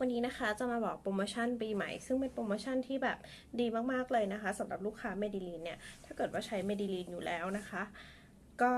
วันนี้นะคะจะมาบอกโปรโมชั่นปีใหม่ซึ่งเป็นโปรโมชั่นที่แบบดีมากๆเลยนะคะสำหรับลูกค้าเมดิลีนเนี่ยถ้าเกิดว่าใช้เมดิลีนอยู่แล้วนะคะก็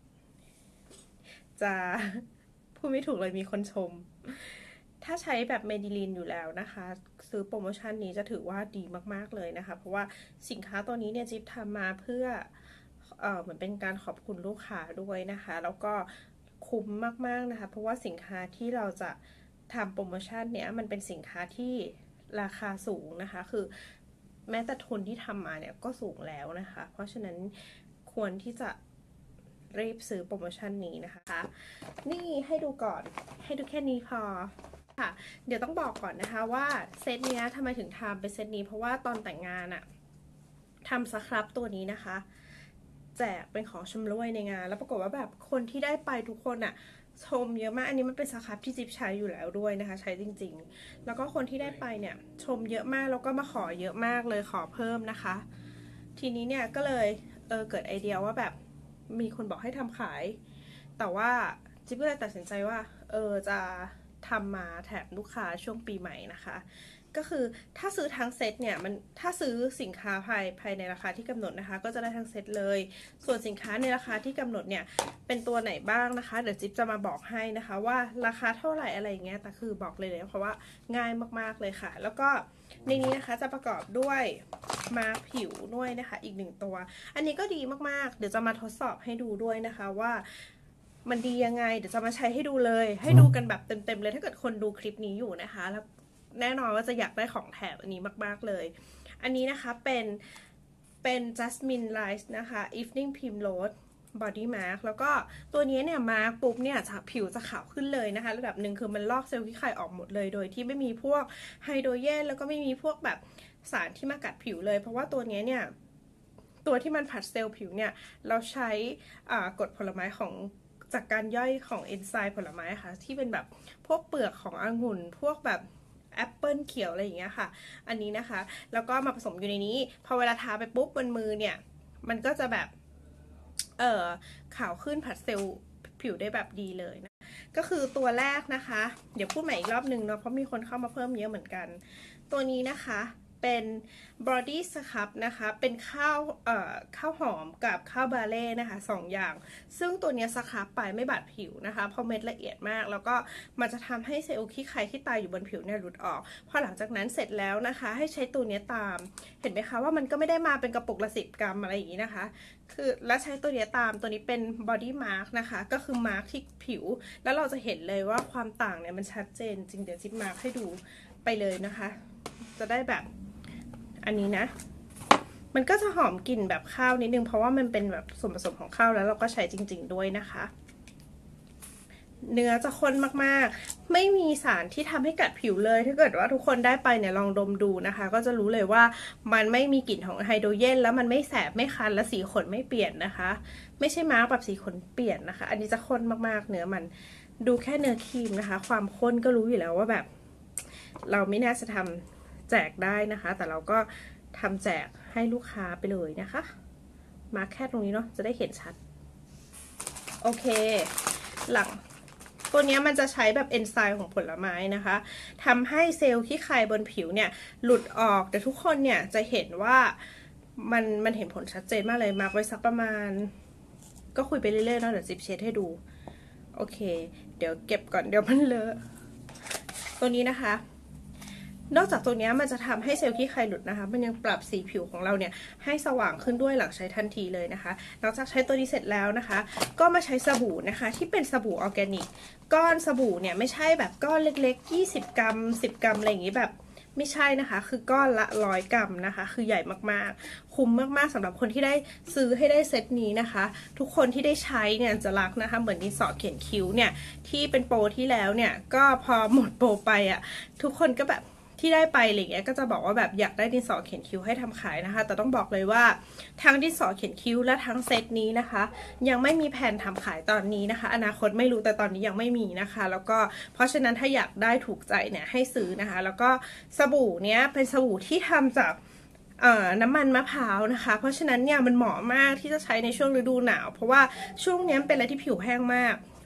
จะพูดไม่ถูกเลยมีคนชมถ้าใช้แบบเมดิลีนอยู่แล้วนะคะซื้อโปรโมชั่นนี้จะถือว่าดีมากๆเลยนะคะเพราะว่าสินค้าตัวนี้เนี่ยจิ๊บทำมาเพื่อเหมือนเป็นการขอบคุณลูกค้าด้วยนะคะแล้วก็คุ้มมากๆนะคะเพราะว่าสินค้าที่เราจะทำโปรโมชั่นเนี้ยมันเป็นสินค้าที่ราคาสูงนะคะคือแม้แต่ทุนที่ทำมาเนี่ยก็สูงแล้วนะคะเพราะฉะนั้นควรที่จะรีบซื้อโปรโมชั่นนี้นะคะนี่ให้ดูก่อนให้ดูแค่นี้พอค่ะเดี๋ยวต้องบอกก่อนนะคะว่าเซตนี้ทำไมถึงทำเป็นเซตนี้เพราะว่าตอนแต่งงานอะทำสครับตัวนี้นะคะแจกเป็นของชำร่วยในงานแล้วปรากฏว่าแบบคนที่ได้ไปทุกคนอะชมเยอะมากอันนี้มันเป็นสครับที่จิ๊บใช้อยู่แล้วด้วยนะคะใช้จริงๆแล้วก็คนที่ได้ไปเนี่ยชมเยอะมากแล้วก็มาขอเยอะมากเลยขอเพิ่มนะคะทีนี้เนี่ยก็เลยเกิดไอเดียว่าแบบมีคนบอกให้ทำขายแต่ว่าจิ๊บก็เลยตัดสินใจว่าจะทำมาแถมลูกค้าช่วงปีใหม่นะคะก็คือถ้าซื้อทั้งเซตเนี่ยมันถ้าซื้อสินค้าภายในราคาที่กำหนดนะคะก็จะได้ทั้งเซตเลยส่วนสินค้าในราคาที่กำหนดเนี่ยเป็นตัวไหนบ้างนะคะเดี๋ยวจิ๊บจะมาบอกให้นะคะว่าราคาเท่าไหร่อะไรเงี้ยแต่คือบอกเลยเพราะว่าง่ายมากๆเลยค่ะแล้วก็ในนี้นะคะจะประกอบด้วยมาร์คผิวด้วยนะคะอีก1ตัวอันนี้ก็ดีมากๆเดี๋ยวจะมาทดสอบให้ดูด้วยนะคะว่ามันดียังไงเดี๋ยวจะมาใช้ให้ดูเลยให้ดูกันแบบเต็มๆเลยถ้าเกิดคนดูคลิปนี้อยู่นะคะแล้วแน่นอนว่าจะอยากได้ของแถมอันนี้มากๆเลยอันนี้นะคะเป็น Jasmine Rice นะคะ Evening Primrose Body Mask แล้วก็ตัวนี้เนี่ยมาร์กปุ๊บเนี่ยผิวจะขาวขึ้นเลยนะคะระดับหนึ่งคือมันลอกเซลล์ขี้ไข่ออกหมดเลยโดยที่ไม่มีพวกไฮโดรเจนแล้วก็ไม่มีพวกแบบสารที่มากัดผิวเลยเพราะว่าตัวนี้เนี่ยตัวที่มันผัดเซลล์ผิวเนี่ยเราใช้กรดผลไม้ของจากการย่อยของเอนไซม์ผลไม้ค่ะที่เป็นแบบพวกเปลือกขององุ่นพวกแบบแอปเปิลเขียวอะไรอย่างเงี้ยค่ะอันนี้นะคะแล้วก็มาผสมอยู่ในนี้พอเวลาทาไปปุ๊บบนมือเนี่ยมันก็จะแบบขาวขึ้นผัดเซลล์ผิวได้แบบดีเลยนะก็คือตัวแรกนะคะเดี๋ยวพูดใหม่อีกรอบนึงเนาะเพราะมีคนเข้ามาเพิ่มเยอะเหมือนกันตัวนี้นะคะเป็น body scrub นะคะเป็นข้าวหอมกับข้าวบาเล่นะคะ2อย่างซึ่งตัวนี้สครับไปไม่บาดผิวนะคะเพราะเม็ดละเอียดมากแล้วก็มันจะทำให้เซลล์ขี้ไคที่ตายอยู่บนผิวเนี่ยหลุดออกพอหลังจากนั้นเสร็จแล้วนะคะให้ใช้ตัวนี้ตามเห็นไหมคะว่ามันก็ไม่ได้มาเป็นกระปุกละ10 กรัมอะไรอย่างนี้นะคะคือแล้วใช้ตัวนี้ตามตัวนี้เป็น body mask นะคะก็คือมาร์กที่ผิวแล้วเราจะเห็นเลยว่าความต่างเนี่ยมันชัดเจนจริงเดี๋ยวจิ๊บมาร์กให้ดูไปเลยนะคะจะได้แบบอันนี้นะมันก็จะหอมกลิ่นแบบข้าวนิดนึงเพราะว่ามันเป็นแบบส่วนผสมของข้าวแล้วเราก็ใช้จริงๆด้วยนะคะเนื้อจะข้นมากๆไม่มีสารที่ทำให้กัดผิวเลยถ้าเกิดว่าทุกคนได้ไปเนี่ยลองดมดูนะคะก็จะรู้เลยว่ามันไม่มีกลิ่นของไฮโดรเจนแล้วมันไม่แสบไม่คันและสีขนไม่เปลี่ยนนะคะไม่ใช่มาร์กแบบสีขนเปลี่ยนนะคะอันนี้จะข้นมากๆเนื้อมันดูแค่เนื้อครีมนะคะความข้นก็รู้อยู่แล้วว่าแบบเราไม่น่าจะทำแจกได้นะคะแต่เราก็ทำแจกให้ลูกค้าไปเลยนะคะมาแค่ตรงนี้เนาะจะได้เห็นชัดโอเคหลังตัวนี้มันจะใช้แบบเอนไซม์ของผลไม้นะคะทำให้เซลล์ขี้ไคบนผิวเนี่ยหลุดออกแต่ทุกคนเนี่ยจะเห็นว่ามันเห็นผลชัดเจนมากเลยมาร์กไว้สักประมาณก็คุยไปเรื่อยๆเนาะเดี๋ยวจิ๊บเช็ดให้ดูโอเคเดี๋ยวเก็บก่อนเดี๋ยวมันเลอะตัวนี้นะคะนอกจากตัวนี้มันจะทำให้เซลล์ขี้ไคหลุดนะคะมันยังปรับสีผิวของเราเนี่ยให้สว่างขึ้นด้วยหลังใช้ทันทีเลยนะคะหลังจากใช้ตัวนี้เสร็จแล้วนะคะก็มาใช้สบู่นะคะที่เป็นสบู่ออร์แกนิกก้อนสบู่เนี่ยไม่ใช่แบบก้อนเล็กๆ20 กรัม10 กรัมอะไรอย่างนี้แบบไม่ใช่นะคะคือก้อนละ100 กรัมนะคะคือใหญ่มากๆคุ้มมากๆสำหรับคนที่ได้ซื้อให้ได้เซตนี้นะคะทุกคนที่ได้ใช้เนี่ยจะรักนะคะเหมือนดินสอเขียนคิ้วเนี่ยที่เป็นโปรที่แล้วเนี่ยก็พอหมดโปรไปอ่ะทุกคนก็แบบที่ได้ไปอะไรเงี้ยก็จะบอกว่าแบบอยากได้ดินสอเขียนคิ้วให้ทำขายนะคะแต่ต้องบอกเลยว่าทั้งดินสอเขียนคิ้วและทั้งเซตนี้นะคะยังไม่มีแผนทำขายตอนนี้นะคะอนาคตไม่รู้แต่ตอนนี้ยังไม่มีนะคะแล้วก็เพราะฉะนั้นถ้าอยากได้ถูกใจเนี่ยให้ซื้อนะคะแล้วก็สบู่เนี้ยเป็นสบู่ที่ทำจากน้ำมันมะพร้าวนะคะเพราะฉะนั้นเนี่ยมันเหมาะมากที่จะใช้ในช่วงฤดูหนาวเพราะว่าช่วงนี้เป็นอะไรที่ผิวแห้งมาก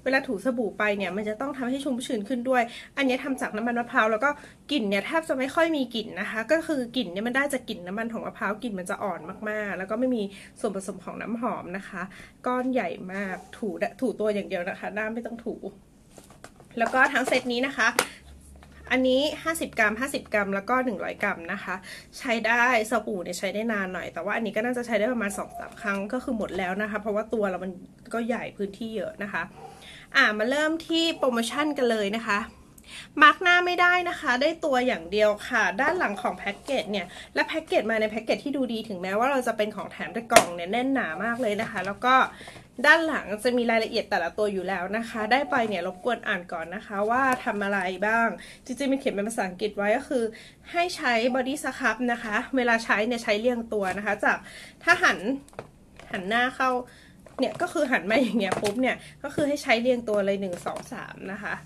เวลาถูสบู่ไปเนี่ยมันจะต้องทำให้ชุ่มชื้นขึ้นด้วยอันนี้ทำจากน้ำมันมะพร้าวแล้วก็กลิ่นเนี่ยแทบจะไม่ค่อยมีกลิ่นนะคะก็คือกลิ่นเนี่ยมันได้จากกลิ่นน้ำมันของมะพร้าวกลิ่นมันจะอ่อนมากๆแล้วก็ไม่มีส่วนผสมของน้ำหอมนะคะก้อนใหญ่มากถูตัวอย่างเดียวนะคะหน้าไม่ต้องถูแล้วก็ทั้งเซตนี้นะคะอันนี้50 กรัม50 กรัมแล้วก็100 กรัมนะคะใช้ได้สบู่เนี่ยใช้ได้นานหน่อยแต่ว่าอันนี้ก็น่าจะใช้ได้ประมาณ 2-3 ครั้งก็คือหมดแล้วนะคะเพราะว่าตัวเรามันก็ใหญ่พื้นที่เยอะนะคะมาเริ่มที่โปรโมชั่นกันเลยนะคะมาร์กหน้าไม่ได้นะคะได้ตัวอย่างเดียวค่ะด้านหลังของแพ็กเกจเนี่ยและแพ็กเกจมาในแพ็กเกจที่ดูดีถึงแม้ว่าเราจะเป็นของแถมแต่กล่องเนี่ยแน่นหนามากเลยนะคะแล้วก็ด้านหลังจะมีรายละเอียดแต่ละตัวอยู่แล้วนะคะได้ไปเนี่ยรบกวนอ่านก่อนนะคะว่าทำอะไรบ้างจริงๆมีเขียนเป็นภาษาอังกฤษไว้ก็คือให้ใช้บอดี้สครับนะคะเวลาใช้เนี่ยใช้เรียงตัวนะคะจากถ้าหันหน้าเข้าเนี่ยก็คือหันมาอย่างเงี้ยปุ๊บเนี่ยก็คือให้ใช้เรียงตัวเลย1 2 3นะคะ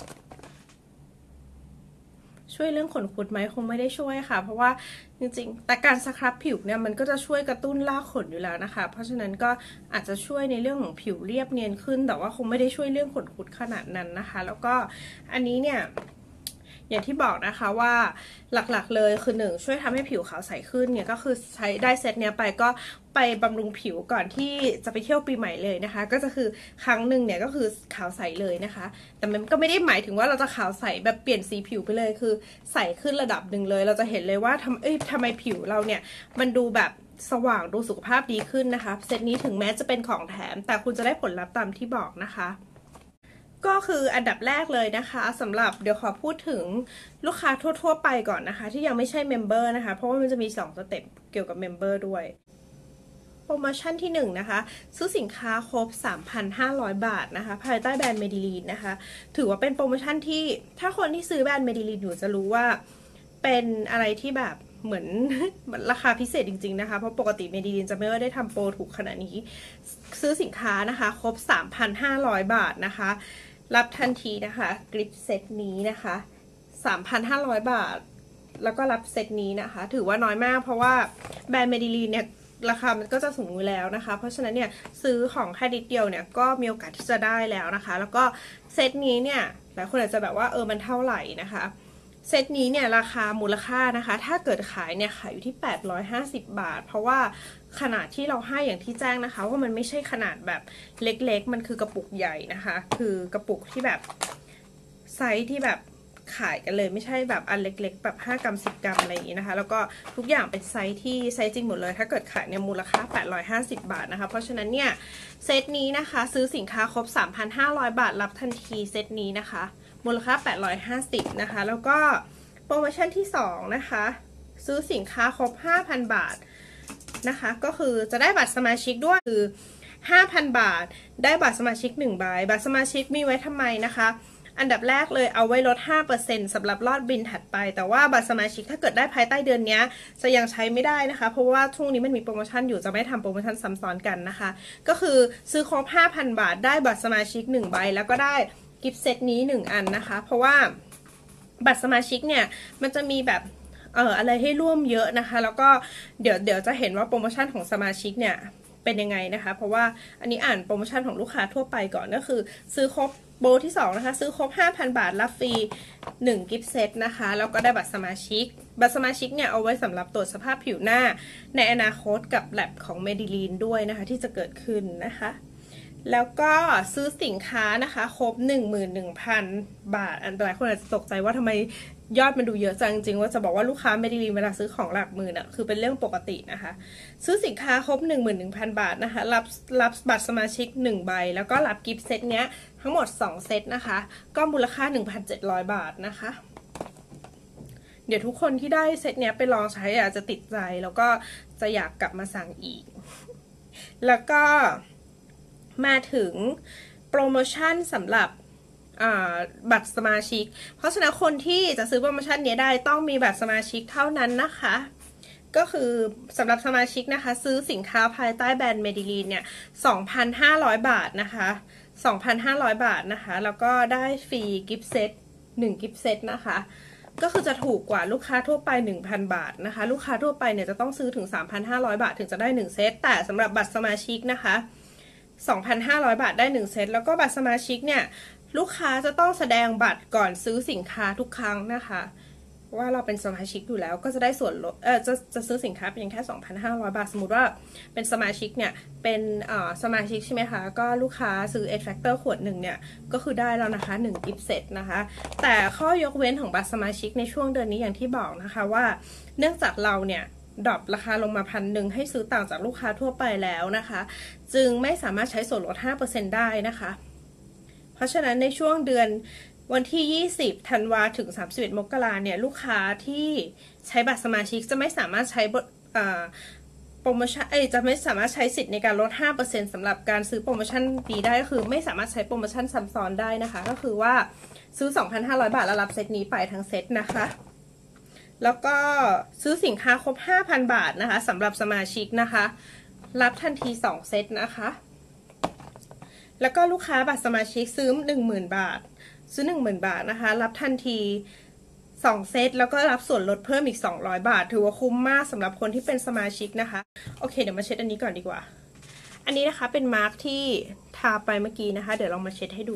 ช่วยเรื่องขนคุดไหมคงไม่ได้ช่วยค่ะเพราะว่าจริงๆแต่การสครับผิวเนี่ยมันก็จะช่วยกระตุ้นรากขนอยู่แล้วนะคะเพราะฉะนั้นก็อาจจะช่วยในเรื่องของผิวเรียบเนียนขึ้นแต่ว่าคงไม่ได้ช่วยเรื่องขนคุดขนาดนั้นนะคะแล้วก็อันนี้เนี่ยอย่างที่บอกนะคะว่าหลักๆเลยคือ1ช่วยทำให้ผิวขาวใสขึ้นเนี่ยก็คือใช้ได้เซตเนี้ยไปก็ไปบำรุงผิวก่อนที่จะไปเที่ยวปีใหม่เลยนะคะก็จะคือครั้งหนึ่งเนี่ยก็คือขาวใสเลยนะคะแต่มันก็ไม่ได้หมายถึงว่าเราจะขาวใสแบบเปลี่ยนสีผิวไปเลยคือใสขึ้นระดับหนึ่งเลยเราจะเห็นเลยว่าทำไมผิวเราเนี่ยมันดูแบบสว่างดูสุขภาพดีขึ้นนะคะเซตนี้ถึงแม้จะเป็นของแถมแต่คุณจะได้ผลลัพธ์ตามที่บอกนะคะก็คืออันดับแรกเลยนะคะสำหรับเดี๋ยวขอพูดถึงลูกค้าทั่วๆไปก่อนนะคะที่ยังไม่ใช่เมมเบอร์นะคะเพราะว่ามันจะมี2 สเต็ปเกี่ยวกับเมมเบอร์ด้วยโปรโมชั่นที่1นะคะซื้อสินค้าครบ 3,500 บาทนะคะภายใต้แบรนด์เมดิลีนนะคะถือว่าเป็นโปรโมชั่นที่ถ้าคนที่ซื้อแบรนด์เมดิลีนอยู่จะรู้ว่าเป็นอะไรที่แบบเหมือนราคาพิเศษจริงๆนะคะเพราะปกติเมดิลีนจะไม่ได้ทำโปรถูกขนาดนี้ซื้อสินค้านะคะครบ 3,500 บาทนะคะรับทันทีนะคะกริปเซตนี้นะคะ 3,500 บาทแล้วก็รับเซตนี้นะคะถือว่าน้อยมากเพราะว่าแบรนด์เมดิลีนเนี่ยราคามันก็จะสูงอยู่แล้วนะคะเพราะฉะนั้นเนี่ยซื้อของแค่นิดเดียวเนี่ยก็มีโอกาสที่จะได้แล้วนะคะแล้วก็เซตนี้เนี่ยหลายคนอาจจะแบบว่ามันเท่าไหร่นะคะเซตนี้เนี่ยราคามูลค่านะคะถ้าเกิดขายเนี่ยขายอยู่ที่850 บาทเพราะว่าขนาดที่เราให้อย่างที่แจ้งนะคะว่ามันไม่ใช่ขนาดแบบเล็กๆมันคือกระปุกใหญ่นะคะคือกระปุกที่แบบไซส์ที่แบบขายกันเลยไม่ใช่แบบอันเล็กๆแบบ5 กรัม10 กรัมอะไรอย่างนี้นะคะแล้วก็ทุกอย่างเป็นไซส์ที่ไซส์จริงหมดเลยถ้าเกิดขายเนี่ยมูลค่า850 บาทนะคะเพราะฉะนั้นเนี่ยเซตนี้นะคะซื้อสินค้าครบ 3,500 บาทรับทันทีเซตนี้นะคะมูลค่า850นะคะแล้วก็โปรโมชั่นที่2นะคะซื้อสินค้าครบ 5,000 บาทนะคะก็คือจะได้บัตรสมาชิกด้วยคือ 5,000 บาทได้บัตรสมาชิก1 ใบบัตรสมาชิกมีไว้ทำไมนะคะอันดับแรกเลยเอาไว้ลด 5% สำหรับรอดบินถัดไปแต่ว่าบัตรสมาชิกถ้าเกิดได้ภายใต้เดือนนี้จะยังใช้ไม่ได้นะคะเพราะว่าช่วงนี้มันมีโปรโมชั่นอยู่จะไม่ทำโปรโมชั่นซ้ำซ้อนกันนะคะก็คือซื้อครบ 5,000 บาทได้บัตรสมาชิก1 ใบแล้วก็ได้กิฟต์เซตนี้1 อันนะคะเพราะว่าบัตรสมาชิกเนี่ยมันจะมีแบบอะไรให้ร่วมเยอะนะคะแล้วก็เดี๋ยวจะเห็นว่าโปรโมชั่นของสมาชิกเนี่ยเป็นยังไงนะคะเพราะว่าอันนี้อ่านโปรโมชั่นของลูกค้าทั่วไปก่อนก็คือซื้อครบโบที่2นะคะซื้อครบ 5,000 บาทรับฟรี1กิฟต์เซตนะคะแล้วก็ได้บัตรสมาชิกเนี่ยเอาไว้สำหรับตรวจสภาพผิวหน้าในอนาคตกับแลบของเมดิลีนด้วยนะคะที่จะเกิดขึ้นนะคะแล้วก็ซื้อสินค้านะคะครบ 11,000 บาทอันหลายคนอาจจะตกใจว่าทำไมยอดมันดูเยอะจังจริงว่าจะบอกว่าลูกค้าเมดิลีนเวลาซื้อของหลักหมื่นอ่ะคือเป็นเรื่องปกตินะคะซื้อสินค้าครบ 11,000 บาทนะคะรับบัตรสมาชิก1 ใบแล้วก็รับกิฟต์เซตเนี้ยทั้งหมด2 เซตนะคะก็มูลค่า 1,700 บาทนะคะเดี๋ยวทุกคนที่ได้เซตเนี้ยไปลองใช้อาจจะติดใจแล้วก็จะอยากกลับมาสั่งอีกแล้วก็มาถึงโปรโมชั่นสำหรับบัตรสมาชิกเพราะฉะนั้นคนที่จะซื้อโปรโมชั่นนี้ได้ต้องมีบัตรสมาชิกเท่านั้นนะคะก็คือสำหรับสมาชิกนะคะซื้อสินค้าภายใต้แบรนด์เมดิลีนเนี่ย 2,500 บาทนะคะ 2,500 บาทนะคะแล้วก็ได้ฟรีกิฟต์เซต1กิฟต์เซตนะคะก็คือจะถูกกว่าลูกค้าทั่วไป 1,000 บาทนะคะลูกค้าทั่วไปเนี่ยจะต้องซื้อถึง 3,500 บาทถึงจะได้1 เซตแต่สำหรับบัตรสมาชิกนะคะ 2,500 บาทได้1เซตแล้วก็บัตรสมาชิกเนี่ยลูกค้าจะต้องแสดงบัตรก่อนซื้อสินค้าทุกครั้งนะคะว่าเราเป็นสมาชิกอยู่แล้วก็จะได้ส่วนลดจะซื้อสินค้าเพียงแค่ 2,500 บาทสมมุติว่าเป็นสมาชิกเนี่ยเป็นสมาชิกใช่ไหมคะก็ลูกค้าซื้อ Edge Factor ขวดหนึ่งเนี่ยก็คือได้แล้วนะคะ1 gift set นะคะแต่ข้อยกเว้นของบัตรสมาชิกในช่วงเดือนนี้อย่างที่บอกนะคะว่าเนื่องจากเราเนี่ยดรอปราคาลงมา1,000ให้ซื้อต่างจากลูกค้าทั่วไปแล้วนะคะจึงไม่สามารถใช้ส่วนลด 5% ได้นะคะเพราะฉะนั้นในช่วงเดือนวันที่20ธันวาถึง31มกราเนี่ยลูกค้าที่ใช้บัตรสมาชิกจะไม่สามารถใช้โปรโมชั่นจะไม่สามารถใช้สิทธิ์ในการลด 5% สำหรับการซื้อโปรโมชั่นดีได้ก็คือไม่สามารถใช้โปรโมชั่นซ้ำซ้อนได้นะคะก็คือว่าซื้อ 2,500 บาทแล้วรับเซตนี้ไปทั้งเซตนะคะแล้วก็ซื้อสินค้าครบ 5,000 บาทนะคะสำหรับสมาชิกนะคะรับทันที2เซตนะคะแล้วก็ลูกค้าบัตรสมาชิกซื้อ 10,000 บาทซื้อ 10,000 บาทนะคะรับทันที2เซตแล้วก็รับส่วนลดเพิ่มอีก200 บาทถือว่าคุ้มมากสำหรับคนที่เป็นสมาชิกนะคะโอเคเดี๋ยวมาเช็ดอันนี้ก่อนดีกว่าอันนี้นะคะเป็นมาร์กที่ทาไปเมื่อกี้นะคะเดี๋ยวลองมาเช็ดให้ดู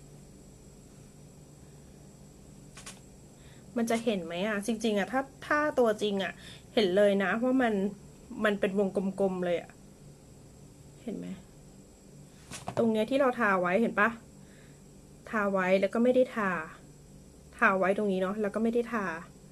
มันจะเห็นไหมอ่ะจริงๆอ่ะถ้าตัวจริงอ่ะเห็นเลยนะว่ามันเป็นวงกลมๆเลยอ่ะเห็นไหมตรงเนี้ยที่เราทาไว้เห็นปะทาไว้แล้วก็ไม่ได้ทาไว้ตรงนี้เนาะแล้วก็ไม่ได้ทา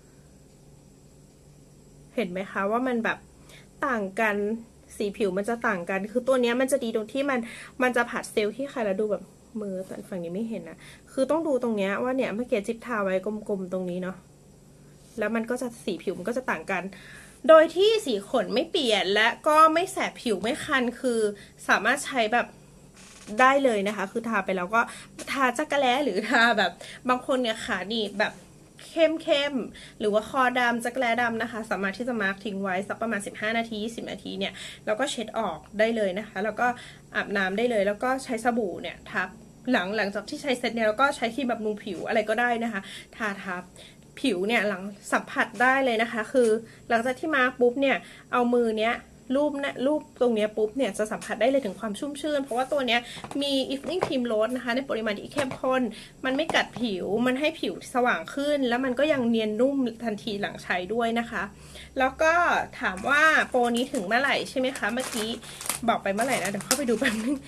เห็นไหมคะว่ามันแบบต่างกันสีผิวมันจะต่างกันคือตัวนี้มันจะดีตรงที่มันจะผัดเซลล์ที่ใครแล้วดูแบบมือฝั่งนี้ไม่เห็นนะคือต้องดูตรงเนี้ยว่าเนี่ยเมื่อกี้จิ๊บทาไว้กลมๆตรงนี้เนาะแล้วมันก็จะสีผิวมันก็จะต่างกันโดยที่สีขนไม่เปลี่ยนและก็ไม่แสบผิวไม่คันคือสามารถใช้แบบได้เลยนะคะคือทาไปแล้วก็ทาจักระแล้หรือทาแบบบางคนเนี่ยขาหนีบแบบเข้มหรือว่าคอดำจักระแล้ดำนะคะสามารถที่จะมาร์กทิ้งไว้สักประมาณ15 นาที20 นาทีเนี่ยแล้วก็เช็ดออกได้เลยนะคะแล้วก็อาบน้ำได้เลยแล้วก็ใช้สบู่เนี่ยทับหลังจากที่ใช้เสร็จเนี่ยแล้วก็ใช้ครีมบำรุงผิวอะไรก็ได้นะคะทาทับผิวเนี่ยหลังสัมผัสได้เลยนะคะคือหลังจากที่มาร์กปุ๊บเนี่ยเอามือเนี้ยรูปตรงนี้ปุ๊บเนี่ยจะสัมผัสได้เลยถึงความชุ่มชื่นเพราะว่าตัวนี้มี evening cream rose นะคะในปริมาณที่เข้มข้นมันไม่กัดผิวมันให้ผิวสว่างขึ้นแล้วมันก็ยังเนียนนุ่มทันทีหลังใช้ด้วยนะคะแล้วก็ถามว่าโปรนี้ถึงเมื่อไหร่ใช่ไหมคะเมื่อกี้บอกไปเมื่อไหร่นะเดี๋ยวเข้าไปดูแป๊บนึง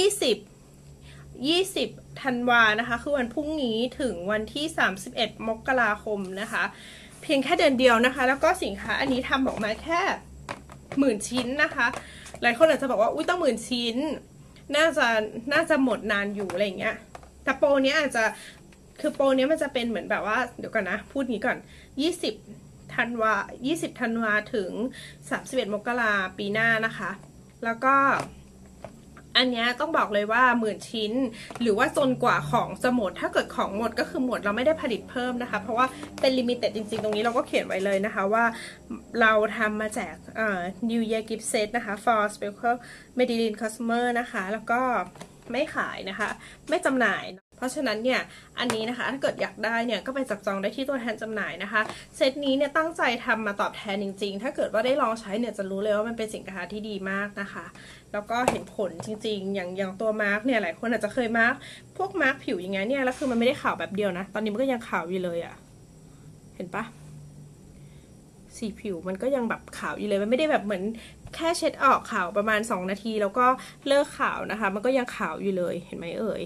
20ธันวานะคะคือวันพรุ่งนี้ถึงวันที่31มกราคมนะคะเพียงแค่เดือนเดียวนะคะแล้วก็สินค้าอันนี้ทำออกมาแค่10,000 ชิ้นนะคะหลายคนอาจจะบอกว่าอุ้ยต้อง10,000 ชิ้นน่าจะหมดนานอยู่อะไรอย่างเงี้ยแต่โปรนี้อาจจะคือโปรนี้มันจะเป็นเหมือนแบบว่าเดี๋ยวก่อนนะพูดงี้ก่อน20ธันวาถึง31มกราปีหน้านะคะแล้วก็อันนี้ต้องบอกเลยว่า10,000 ชิ้นหรือว่าจนกว่าของจะหมดถ้าเกิดของหมดก็คือหมดเราไม่ได้ผลิตเพิ่มนะคะเพราะว่าเป็นลิมิเต็ดจริงๆตรงนี้เราก็เขียนไว้เลยนะคะว่าเราทำมาแจกNew Year Gift Set นะคะ for Special Maybelline Customer นะคะแล้วก็ไม่ขายนะคะไม่จำหน่ายเพราะฉะนั้นเนี่ยอันนี้นะคะถ้าเกิดอยากได้เนี่ยก็ไปจับจองได้ที่ตัวแทนจำหน่ายนะคะเซตนี้เนี่ยตั้งใจทำมาตอบแทนจริงๆถ้าเกิดว่าได้ลองใช้เนี่ยจะรู้เลยว่ามันเป็นสินค้าที่ดีมากนะคะแล้วก็เห็นผลจริงๆอย่างตัวมาร์กเนี่ยหลายคนอาจจะเคยมาร์กพวกมาร์กผิวอย่างเงี้ยเนี่ยแล้วคือมันไม่ได้ขาวแบบเดียวนะตอนนี้มันก็ยังขาวอยู่เลยอะเห็นปะสีผิวมันก็ยังแบบขาวอยู่เลยมันไม่ได้แบบเหมือนแค่เช็ดออกขาวประมาณ2 นาทีแล้วก็เลิกขาวนะคะมันก็ยังขาวอยู่เลยเห็นไหมเอ่ย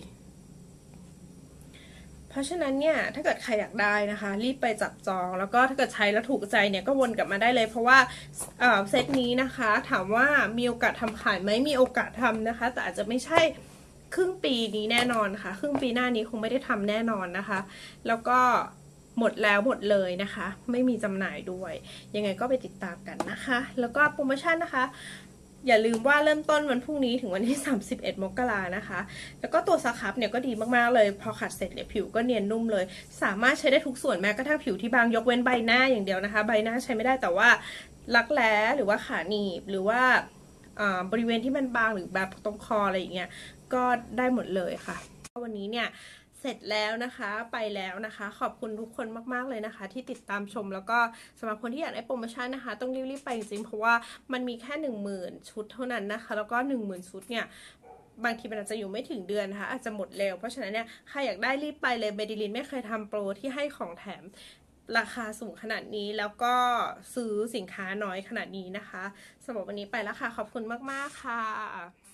เพราะฉะนั้นเนี่ยถ้าเกิดใครอยากได้นะคะรีบไปจับจองแล้วก็ถ้าเกิดใช้แล้วถูกใจเนี่ยก็วนกลับมาได้เลยเพราะว่าเซตนี้นะคะถามว่ามีโอกาสทำขายไหมมีโอกาสทำนะคะแต่อาจจะไม่ใช่ครึ่งปีนี้แน่นอนค่ะครึ่งปีหน้านี้คงไม่ได้ทำแน่นอนนะคะแล้วก็หมดแล้วหมดเลยนะคะไม่มีจำหน่ายด้วยยังไงก็ไปติดตามกันนะคะแล้วก็โปรโมชั่นนะคะอย่าลืมว่าเริ่มต้นวันพรุ่งนี้ถึงวันที่31มกรานะคะแล้วก็ตัวสครับเนี่ยก็ดีมากๆเลยพอขัดเสร็จเนี่ยผิวก็เนียนนุ่มเลยสามารถใช้ได้ทุกส่วนแม้กระทั่งผิวที่บางยกเว้นใบหน้าอย่างเดียวนะคะใบหน้าใช้ไม่ได้แต่ว่ารักแร้หรือว่าขาหนีบหรือว่าบริเวณที่มันบางหรือแบบตรงคออะไรอย่างเงี้ยก็ได้หมดเลยค่ะวันนี้เนี่ยเสร็จแล้วนะคะไปแล้วนะคะขอบคุณทุกคนมากๆเลยนะคะที่ติดตามชมแล้วก็สำหรับคนที่อยากได้โปรโมชั่นนะคะต้องรีบๆไปจริงๆเพราะว่ามันมีแค่10,000 ชุดเท่านั้นนะคะแล้วก็10,000 ชุดเนี่ยบางทีมันอาจจะอยู่ไม่ถึงเดือนนะคะอาจจะหมดเร็วเพราะฉะนั้นเนี่ยใครอยากได้รีบไปเลยเมดิลินไม่เคยทำโปรที่ให้ของแถมราคาสูงขนาดนี้แล้วก็ซื้อสินค้าน้อยขนาดนี้นะคะสำหรับวันนี้ไปแล้วค่ะขอบคุณมากๆค่ะ